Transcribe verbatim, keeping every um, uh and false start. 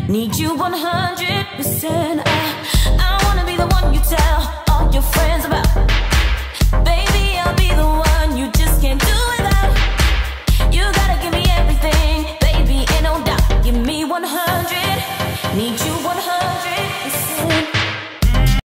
Need you one hundred percent. I, I wanna be the one you tell all your friends about.